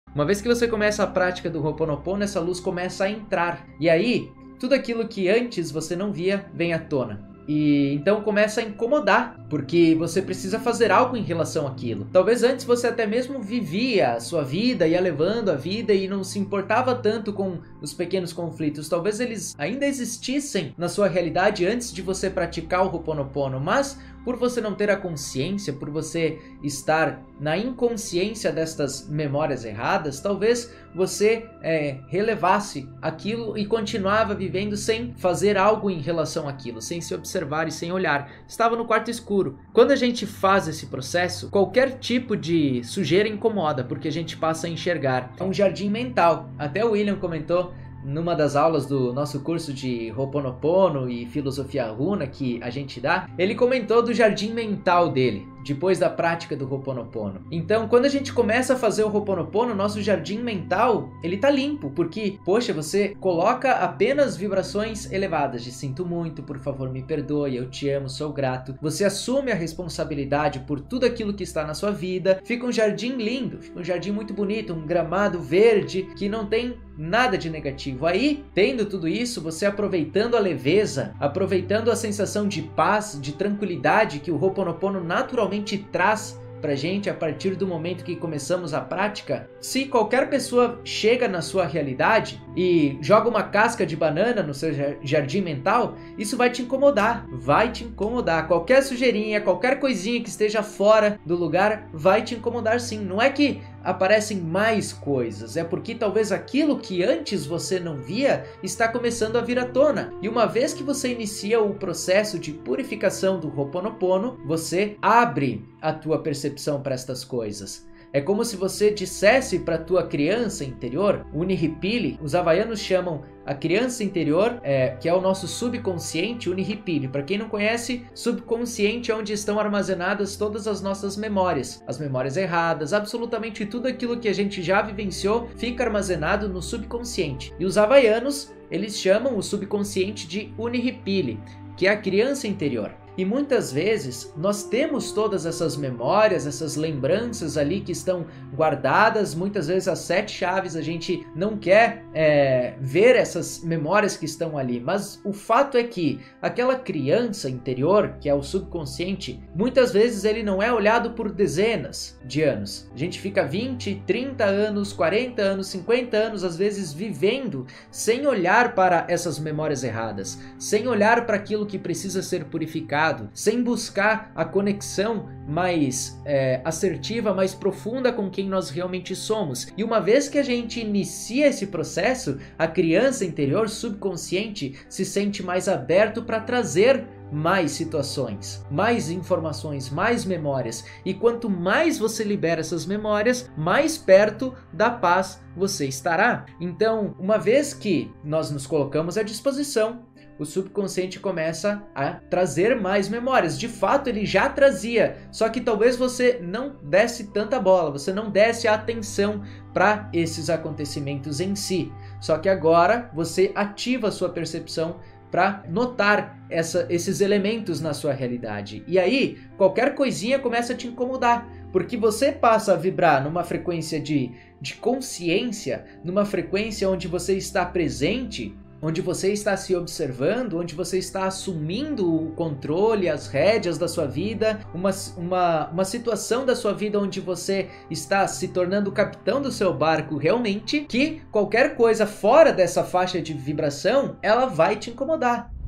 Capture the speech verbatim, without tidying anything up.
Uma vez que você começa a prática do Ho'oponopono, essa luz começa a entrar. E aí, tudo aquilo que antes você não via vem à tona. E então começa a incomodar, porque você precisa fazer algo em relação àquilo. Talvez antes você até mesmo vivia a sua vida, ia levando a vida e não se importava tanto com os pequenos conflitos. Talvez eles ainda existissem na sua realidade antes de você praticar o Ho'oponopono, mas por você não ter a consciência, por você estar na inconsciência destas memórias erradas, talvez você é, relevasse aquilo e continuava vivendo sem fazer algo em relação àquilo, sem se observar e sem olhar. Estava no quarto escuro. Quando a gente faz esse processo, qualquer tipo de sujeira incomoda, porque a gente passa a enxergar. É um jardim mental. Até o William comentou numa das aulas do nosso curso de Ho'oponopono e filosofia runa que a gente dá, ele comentou do jardim mental dele, depois da prática do Ho'oponopono. Então, quando a gente começa a fazer o Ho'oponopono, nosso jardim mental, ele tá limpo, porque, poxa, você coloca apenas vibrações elevadas de sinto muito, por favor me perdoe, eu te amo, sou grato. Você assume a responsabilidade por tudo aquilo que está na sua vida, fica um jardim lindo, fica um jardim muito bonito, um gramado verde que não tem nada de negativo. Aí, tendo tudo isso, você aproveitando a leveza, aproveitando a sensação de paz, de tranquilidade que o Ho'oponopono naturalmente traz pra gente a partir do momento que começamos a prática, se qualquer pessoa chega na sua realidade e joga uma casca de banana no seu jardim mental, isso vai te incomodar, vai te incomodar. Qualquer sujeirinha, qualquer coisinha que esteja fora do lugar vai te incomodar sim. Não é que aparecem mais coisas, é porque talvez aquilo que antes você não via está começando a vir à tona. E uma vez que você inicia o processo de purificação do Ho'oponopono, você abre a tua percepção para estas coisas. É como se você dissesse para a tua criança interior, o Unihipili, os havaianos chamam a criança interior, é, que é o nosso subconsciente, Unihipili. Para quem não conhece, subconsciente é onde estão armazenadas todas as nossas memórias. As memórias erradas, absolutamente tudo aquilo que a gente já vivenciou fica armazenado no subconsciente. E os havaianos, eles chamam o subconsciente de Unihipili, que é a criança interior. E muitas vezes nós temos todas essas memórias, essas lembranças ali que estão guardadas, muitas vezes as sete chaves a gente não quer é, ver essas memórias que estão ali, mas o fato é que aquela criança interior, que é o subconsciente, muitas vezes ele não é olhado por dezenas de anos. A gente fica vinte, trinta anos, quarenta anos, cinquenta anos, às vezes vivendo sem olhar para essas memórias erradas, sem olhar para aquilo que precisa ser purificado, sem buscar a conexão mais é, assertiva, mais profunda com quem nós realmente somos. E uma vez que a gente inicia esse processo, a criança interior subconsciente se sente mais aberto para trazer mais situações, mais informações, mais memórias. E quanto mais você libera essas memórias, mais perto da paz você estará. Então, uma vez que nós nos colocamos à disposição, o subconsciente começa a trazer mais memórias. De fato, ele já trazia, só que talvez você não desse tanta bola, você não desse atenção para esses acontecimentos em si. Só que agora você ativa a sua percepção para notar essa, esses elementos na sua realidade. E aí, qualquer coisinha começa a te incomodar, porque você passa a vibrar numa frequência de, de consciência, numa frequência onde você está presente, onde você está se observando, onde você está assumindo o controle, as rédeas da sua vida, uma, uma, uma situação da sua vida onde você está se tornando o capitão do seu barco realmente, que qualquer coisa fora dessa faixa de vibração, ela vai te incomodar.